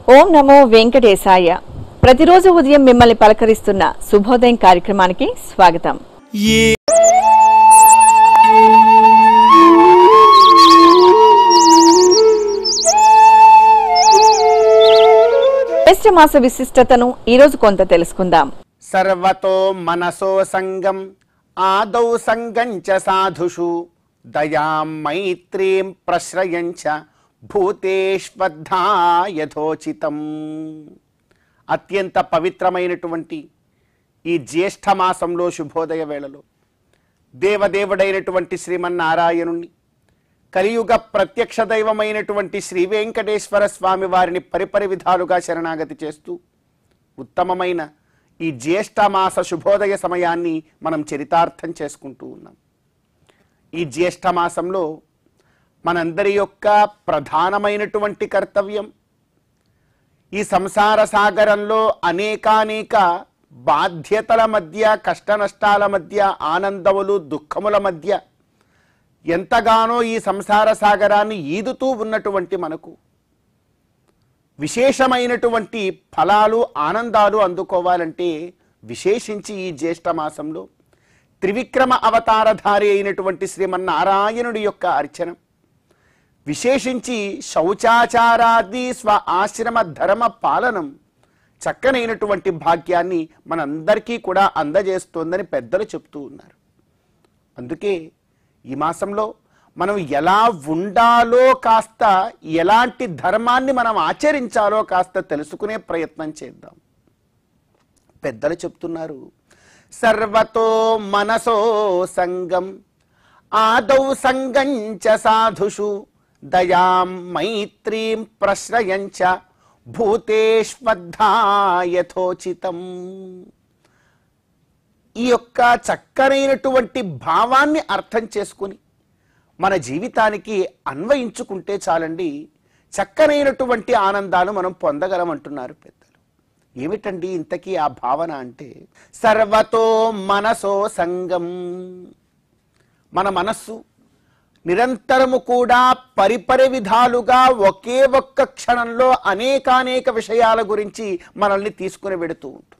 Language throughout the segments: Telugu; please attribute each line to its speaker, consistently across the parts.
Speaker 1: ఓం నమో వెంకటేశాయ. ప్రతిరోజు ఉదయం మిమ్మల్ని పలకరిస్తున్న శుభోదయం కార్యక్రమానికి స్వాగతం. జ్యేష్ఠ మాస విశిష్టతను ఈరోజు కొంత తెలుసుకుందాం.
Speaker 2: సర్వతో మనసో సంగం ఆదౌ సంగం చ సాధుషు దయాం మైత్రీం ప్రశ్రయం చ భూతేష్వద్ధా యథోచితం. అత్యంత పవిత్రమైనటువంటి ఈ జ్యేష్ఠ మాసంలో శుభోదయ వేళలో దేవదేవుడైనటువంటి శ్రీమన్నారాయణుణ్ణి, కలియుగ ప్రత్యక్ష దైవమైనటువంటి శ్రీ వెంకటేశ్వర స్వామి వారిని పరిపరి విధాలుగా శరణాగతి చేస్తూ ఉత్తమమైన ఈ జ్యేష్ఠ మాస శుభోదయ సమయాన్ని మనం చరితార్థం చేసుకుంటూ ఉన్నాం. ఈ జ్యేష్ఠ మాసంలో మనందరి యొక్క ప్రధానమైనటువంటి కర్తవ్యం ఈ సంసార సాగరంలో అనేకానేక బాధ్యతల మధ్య, కష్ట నష్టాల మధ్య, ఆనందములు దుఃఖముల మధ్య ఎంతగానో ఈ సంసార సాగరాన్ని ఈదుతూ ఉన్నటువంటి మనకు విశేషమైనటువంటి ఫలాలు, ఆనందాలు అందుకోవాలంటే విశేషించి ఈ జ్యేష్ఠ మాసంలో త్రివిక్రమ అవతారధారి అయినటువంటి శ్రీమన్నారాయణుడి యొక్క అర్చనం, విశేషించి శౌచాచారాది స్వ ఆశ్రమ ధర్మ పాలనం చక్కనైనటువంటి భాగ్యాన్ని మనందరికీ కూడా అందజేస్తోందని పెద్దలు చెప్తూ ఉన్నారు. అందుకే ఈ మాసంలో మనం ఎలా ఉండాలో, కాస్త ఎలాంటి ధర్మాన్ని మనం ఆచరించాలో కాస్త తెలుసుకునే ప్రయత్నం చేద్దాం. పెద్దలు చెప్తున్నారు, సర్వతో మనసో సంగం ఆదౌ సంగం చ సాధుషు దయాం మైత్రీం ప్రశ్రయం చ భూతేష్వద్ధా యథోచితం. ఈ యొక్క చక్కనైనటువంటి భావాన్ని అర్థం చేసుకుని మన జీవితానికి అన్వయించుకుంటే చాలండి, చక్కనైనటువంటి ఆనందాలు మనం పొందగలమంటున్నారు పెద్దలు. ఏమిటండి ఇంతకీ ఆ భావన అంటే, సర్వతో మనసో సంగం. మన మనస్సు నిరంతరము కూడా పరిపరి విధాలుగా ఒకే ఒక్క క్షణంలో అనేకానేక విషయాల గురించి మనల్ని తీసుకుని వెడుతూ ఉంటుంది.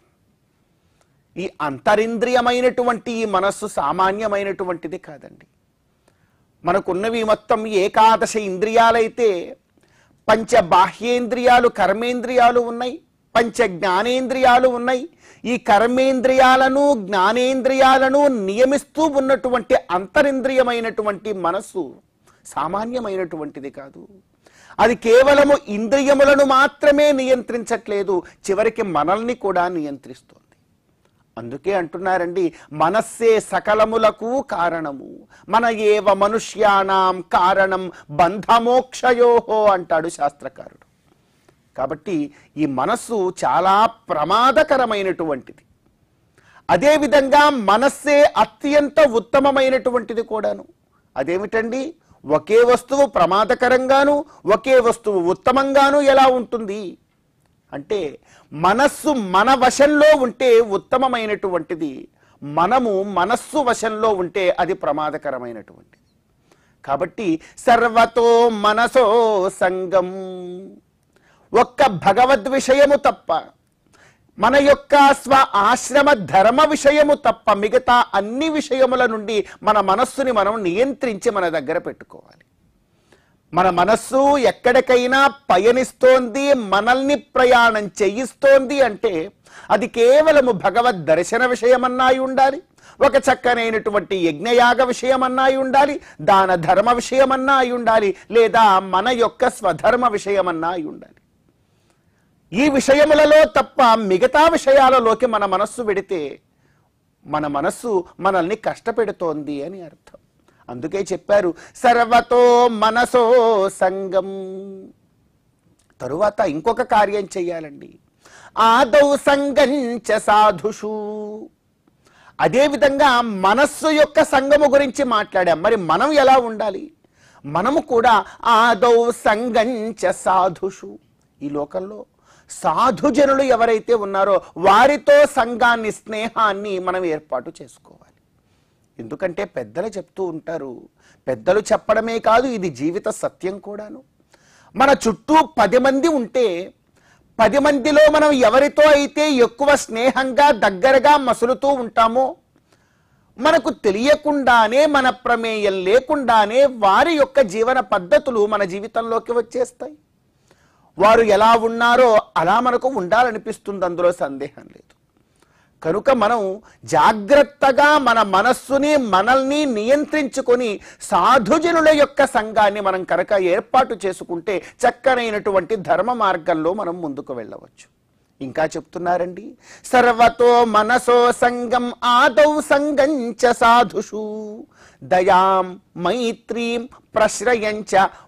Speaker 2: ఈ అంతరింద్రియమైనటువంటి ఈ మనస్సు సామాన్యమైనటువంటిది కాదండి. మనకున్నవి మొత్తం ఏకాదశ ఇంద్రియాలైతే పంచ బాహ్యేంద్రియాలు, కర్మేంద్రియాలు ఉన్నాయి, పంచ జ్ఞానేంద్రియాలు ఉన్నాయి. ఈ కర్మేంద్రియాలను, జ్ఞానేంద్రియాలను నియమిస్తూ ఉన్నటువంటి అంతరింద్రియమైనటువంటి మనస్సు సామాన్యమైనటువంటిది కాదు. అది కేవలము ఇంద్రియములను మాత్రమే నియంత్రించట్లేదు, చివరికి మనల్ని కూడా నియంత్రిస్తోంది. అందుకే అంటున్నారండి, మనస్సే సకలములకు కారణము, మన ఏవ మనుష్యానాం కారణం బంధమోక్షయోహో అంటాడు శాస్త్రకారుడు. కాబట్టి ఈ మనస్సు చాలా ప్రమాదకరమైనటువంటిది. అదేవిధంగా మనస్సే అత్యంత ఉత్తమమైనటువంటిది కూడాను. అదేమిటండి, ఒకే వస్తువు ప్రమాదకరంగాను ఒకే వస్తువు ఉత్తమంగాను ఎలా ఉంటుంది అంటే, మనస్సు మన వశంలో ఉంటే ఉత్తమమైనటువంటిది, మనము మనస్సు వశంలో ఉంటే అది ప్రమాదకరమైనటువంటిది. కాబట్టి సర్వతో మనసో సంగం. ఒక్క భగవద్ విషయము తప్ప, మన యొక్క స్వ ఆశ్రమ ధర్మ విషయము తప్ప మిగతా అన్ని విషయముల నుండి మన మనస్సుని మనం నియంత్రించి మన దగ్గర పెట్టుకోవాలి. మన మనస్సు ఎక్కడికైనా పయనిస్తోంది, మనల్ని ప్రయాణం చేయిస్తోంది అంటే అది కేవలము భగవద్ దర్శన విషయమన్నా అయి ఉండాలి, ఒక చక్కనైనటువంటి యజ్ఞయాగ విషయమన్నా అయి ఉండాలి, దాన ధర్మ విషయమన్నా అయి ఉండాలి, లేదా మన యొక్క స్వధర్మ విషయమన్నా అయి ఉండాలి. ఈ విషయములలో తప్ప మిగతా విషయాలలోకి మన మనస్సు వెడితే మన మనస్సు మనల్ని కష్టపెడుతోంది అని అర్థం. అందుకే చెప్పారు, సర్వతో మనసో సంగం. తరువాత ఇంకొక కార్యం చెయ్యాలండి, ఆదౌ సంగం చ సాధుషు. అదేవిధంగా మనస్సు యొక్క సంగము గురించి మాట్లాడాం. మరి మనం ఎలా ఉండాలి? మనము కూడా ఆదౌ సంగం చ సాధుషు. ఈ లోకంలో సాధుజనులు ఎవరైతే ఉన్నారో వారితో సంఘాన్ని, స్నేహాన్ని మనం ఏర్పాటు చేసుకోవాలి. ఎందుకంటే పెద్దలు చెప్తూ ఉంటారు, పెద్దలు చెప్పడమే కాదు, ఇది జీవిత సత్యం కూడాను. మన చుట్టూ 10 మంది ఉంటే 10 మందిలో మనం ఎవరితో అయితే ఎక్కువ స్నేహంగా దగ్గరగా మసులుతూ ఉంటామో మనకు తెలియకుండానే, మన ప్రమేయం లేకుండానే వారి యొక్క జీవన పద్ధతులు మన జీవితంలోకి వచ్చేస్తాయి. వారు ఎలా ఉన్నారో అలా మనకు ఉండాలనిపిస్తుంది, అందులో సందేహం లేదు. కనుక మనం జాగ్రత్తగా మన మనస్సుని, మనల్ని నియంత్రించుకొని సాధుజనుల యొక్క సంఘాన్ని మనం కనుక ఏర్పాటు చేసుకుంటే చక్కనైనటువంటి ధర్మ మార్గంలో మనం ముందుకు వెళ్ళవచ్చు. ఇంకా చెప్తున్నారండి, సర్వతో మనసో సంగం ఆదౌ సంగంచ సాధుషు దయాం మైత్రీం ప్రశ్రయంచ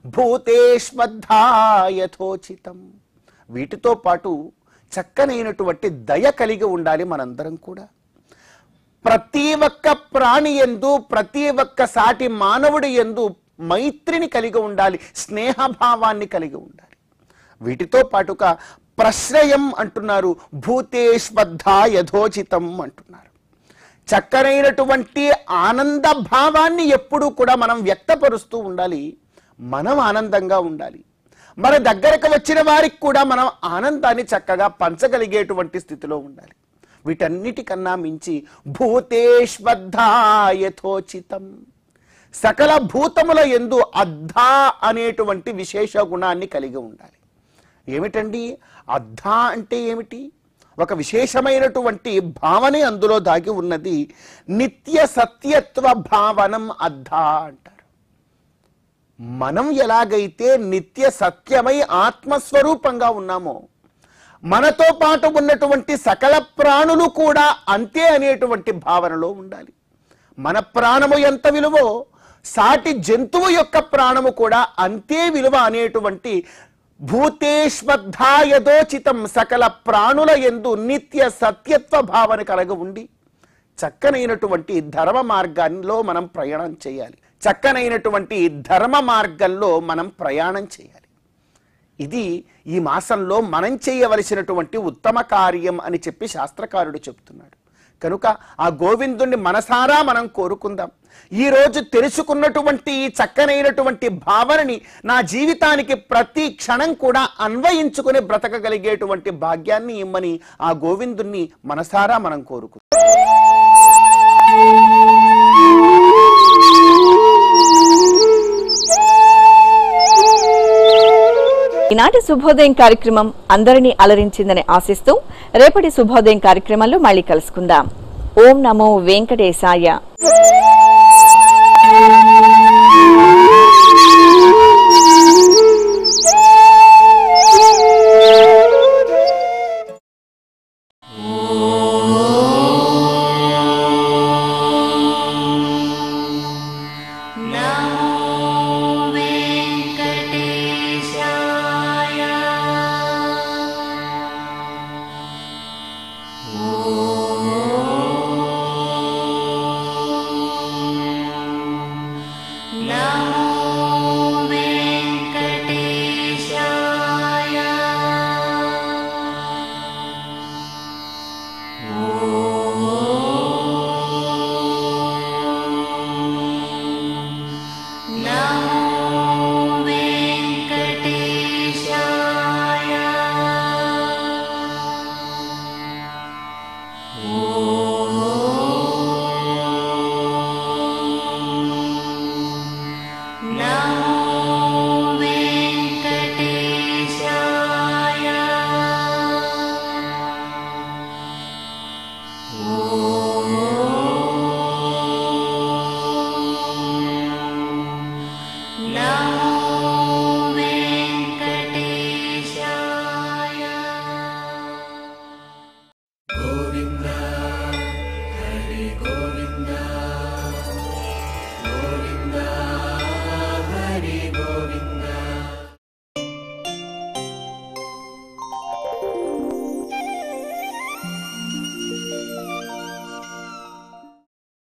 Speaker 2: భూతేష్వద్ధాయథోచితం. వీటితో పాటు చక్కనైనటువంటి దయ కలిగి ఉండాలి మనందరం కూడా. ప్రతి ఒక్క ప్రాణి యందు, ప్రతి ఒక్క సాటి మానవుడి యందు మైత్రిని కలిగి ఉండాలి, స్నేహభావాన్ని కలిగి ఉండాలి. వీటితో పాటుగా ప్రశ్రయం అంటున్నారు, భూతేష్వద్ధా యథోచితం అంటున్నారు. చక్కనైనటువంటి ఆనంద భావాన్ని ఎప్పుడూ కూడా మనం వ్యక్తపరుస్తూ ఉండాలి. మనం ఆనందంగా ఉండాలి, మన దగ్గరకు వచ్చిన వారికి కూడా మనం ఆనందాన్ని చక్కగా పంచగలిగేటువంటి స్థితిలో ఉండాలి. వీటన్నిటికన్నా మించి భూతేష్వద్ధా యథోచితం, సకల భూతముల యందు అద్ధా అనేటువంటి విశేష గుణాన్ని కలిగి ఉండాలి. ఏమిటండి అద్ధా అంటే ఏమిటి? ఒక విశేషమైనటువంటి భావనే అందులో దాగి ఉన్నది. నిత్య సత్యత్వ భావనం అద్ధా అంటారు. మనం ఎలాగైతే నిత్య సత్యమై ఆత్మస్వరూపంగా ఉన్నామో మనతో పాటు ఉన్నటువంటి సకల ప్రాణులు కూడా అంతే అనేటువంటి భావనలో ఉండాలి. మన ప్రాణము ఎంత విలువో సాటి జంతువు యొక్క ప్రాణము కూడా అంతే విలువ అనేటువంటి భూతేష్వద్ధాయదోచితం, సకల ప్రాణుల యందు నిత్య సత్యత్వ భావన కలగ ఉండి చక్కనైనటువంటి ధర్మ మార్గాల్లో మనం ప్రయాణం చేయాలి. చక్కనైనటువంటి ధర్మ మార్గంలో మనం ప్రయాణం చేయాలి. ఇది ఈ మాసంలో మనం చేయవలసినటువంటి ఉత్తమ కార్యం అని చెప్పి శాస్త్రకారుడు చెప్తున్నాడు. కనుక ఆ గోవిందుణ్ణి మనసారా మనం కోరుకుందాం. ఈరోజు తెలుసుకున్నటువంటి ఈ చక్కనైనటువంటి భావనని నా జీవితానికి ప్రతి క్షణం కూడా అన్వయించుకుని బ్రతకగలిగేటువంటి భాగ్యాన్ని ఇమ్మని ఆ గోవిందుణ్ణి మనసారా మనం కోరుకుందాం.
Speaker 1: ఈనాటి శుభోదయం కార్యక్రమం అందరినీ అలరించిందని ఆశిస్తూ రేపటి శుభోదయం కార్యక్రమంలో మళ్ళీ కలుసుకుందాం. ఓం నమో వెంకటేశాయ.